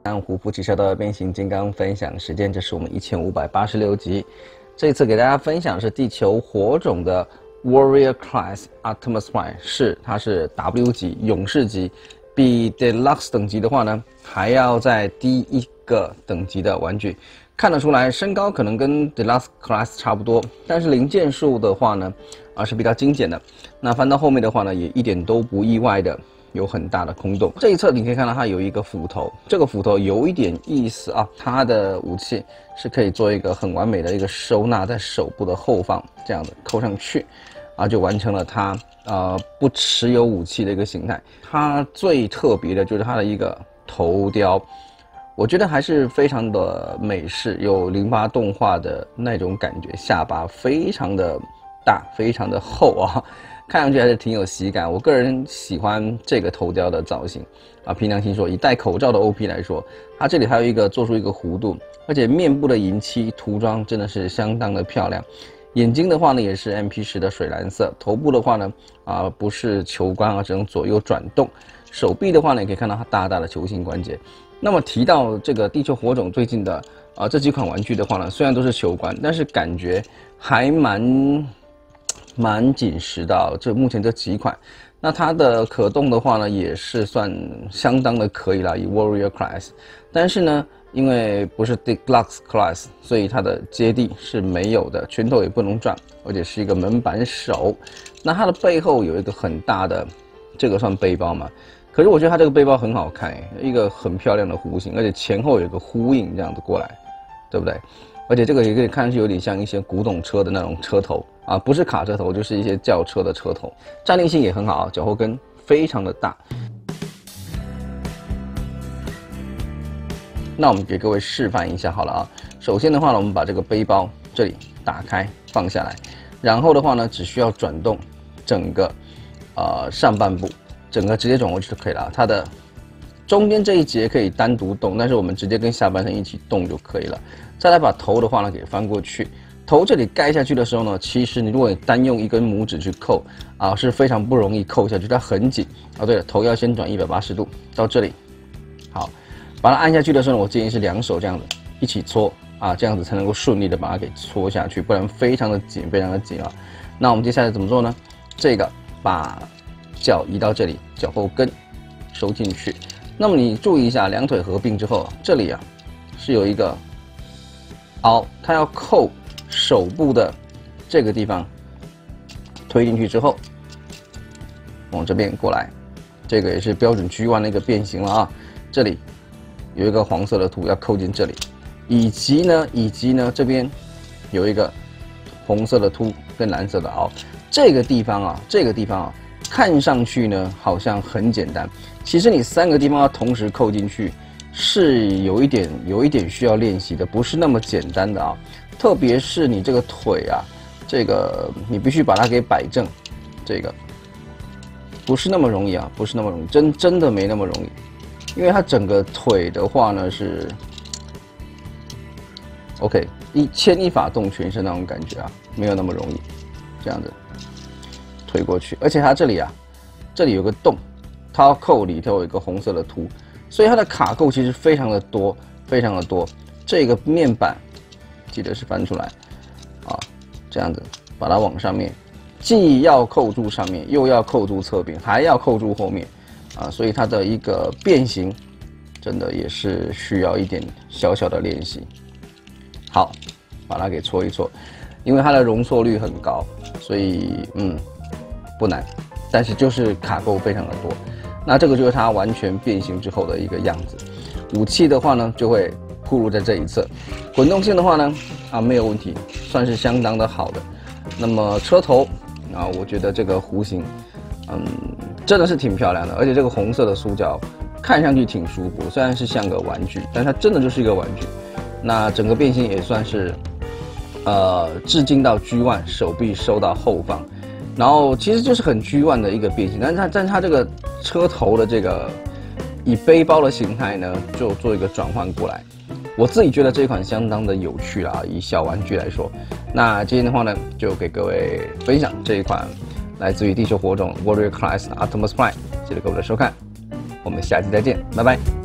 按胡夫汽车的变形金刚分享时间，这是我们1586集。这次给大家分享是地球火种的 Warrior Class Optimus Prime， 它是 W 级勇士级，比 Deluxe 等级的话呢，还要再低一个等级的玩具。看得出来，身高可能跟 Deluxe Class 差不多，但是零件数的话呢，是比较精简的。那翻到后面的话呢，也一点都不意外的。有很大的空洞。这一侧你可以看到它有一个斧头，这个斧头有一点意思啊，它的武器是可以做一个很完美的一个收纳在手部的后方，这样子扣上去，就完成了它不持有武器的一个形态。它最特别的就是它的一个头雕，我觉得还是非常的美式，有08动画的那种感觉，下巴非常的大，非常的厚啊。看上去还是挺有喜感，我个人喜欢这个头雕的造型凭良心说，以戴口罩的 OP 来说，它这里还有一个做出一个弧度，而且面部的银漆涂装真的是相当的漂亮。眼睛的话呢也是 MP10的水蓝色，头部的话呢不是球冠只能左右转动。手臂的话呢，也可以看到它大大的球形关节。那么提到这个地球火种最近的这几款玩具的话呢，虽然都是球冠，但是感觉还蛮紧实的这目前这几款，那它的可动的话呢，也是算相当的可以啦，以 Warrior Class， 但是呢，因为不是 Deluxe Class， 所以它的接地是没有的，拳头也不能转，而且是一个门板手。那它的背后有一个很大的，这个算背包嘛？可是我觉得它这个背包很好看一个很漂亮的弧形，而且前后有一个呼应，这样子过来，对不对？而且这个也可以看上去有点像一些古董车的那种车头不是卡车头，就是一些轿车的车头，站立性也很好脚后跟非常的大。那我们给各位示范一下好了首先的话呢，我们把这个背包这里打开放下来，然后的话呢，只需要转动整个上半部，整个直接转过去就可以了。它的中间这一节可以单独动，但是我们直接跟下半身一起动就可以了。再来把头的话呢给翻过去，头这里盖下去的时候呢，其实你如果你单用一根拇指去扣是非常不容易扣下去，它很紧对了，头要先转180度到这里。好，把它按下去的时候呢，我建议是两手这样子一起搓这样子才能够顺利的把它给搓下去，不然非常的紧，非常的紧那我们接下来怎么做呢？这个把脚移到这里，脚后跟收进去。那么你注意一下，两腿合并之后，这里是有一个凹，它要扣手部的这个地方，推进去之后，往这边过来，这个也是标准G1的一个变形了这里有一个黄色的凸要扣进这里，以及呢这边有一个红色的凸跟蓝色的凹，这个地方看上去呢好像很简单，其实你3个地方要同时扣进去是有一点需要练习的，不是那么简单的特别是你这个腿这个你必须把它给摆正，这个不是那么容易不是那么容易，真的没那么容易，因为它整个腿的话呢是 OK 牵一发动全身那种感觉没有那么容易，这样子推过去，而且它这里这里有个洞，它要扣里头有一个红色的凸，所以它的卡扣其实非常的多，非常的多。这个面板记得是翻出来这样子把它往上面，既要扣住上面，又要扣住侧边，还要扣住后面所以它的一个变形真的也是需要一点小小的练习。好，把它给搓一搓，因为它的容错率很高，所以不难，但是就是卡扣非常的多。那这个就是它完全变形之后的一个样子。武器的话呢，就会暴露在这一侧。滚动性的话呢，没有问题，算是相当的好的。那么车头我觉得这个弧形，真的是挺漂亮的，而且这个红色的塑胶看上去挺舒服，虽然是像个玩具，但它真的就是一个玩具。那整个变形也算是致敬到G1，手臂收到后方。然后其实就是很G1的一个变形，但是它这个车头的这个以背包的形态呢，就做一个转换过来。我自己觉得这款相当的有趣以小玩具来说。那今天的话呢，就给各位分享这一款来自于地球火种 Warrior Class Optimus Prime，谢谢各位的收看，我们下期再见，拜拜。